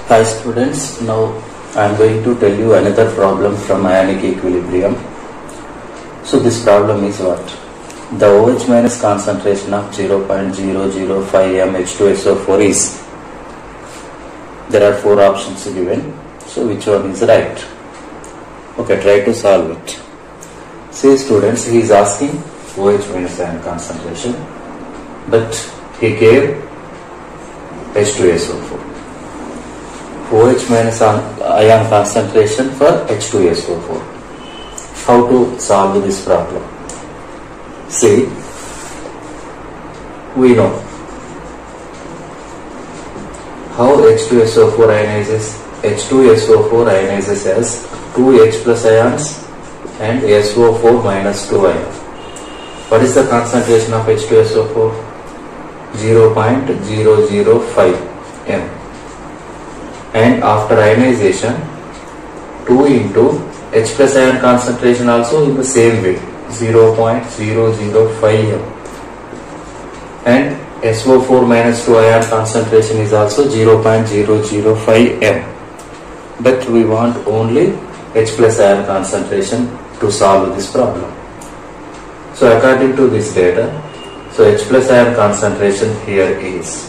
Hi students, now I am going to tell you another problem from ionic equilibrium. So this problem is what? The OH minus concentration of 0.005 m H2SO4 is. There are four options given. So which one is right? Okay, try to solve it. See students, he is asking OH minus ion concentration, but he gave H2SO4. OH minus ion concentration for H2SO4. How to solve this problem? See, we know how H2SO4 ionizes. H2SO4 ionizes as 2H plus ions and SO4 minus 2 ions. What is the concentration of H2SO4? 0.005 m. And after ionization, 2 into H plus ion concentration also in the same way, 0.005 m. And SO4 minus 2 ion concentration is also 0.005 m. But we want only H plus ion concentration to solve this problem. So according to this data, so H plus ion concentration here is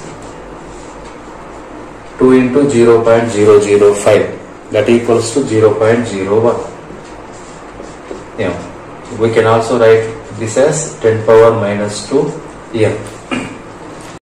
2 into 0.005, that equals to 0.01 m. We can also write this as 10 power minus 2 m.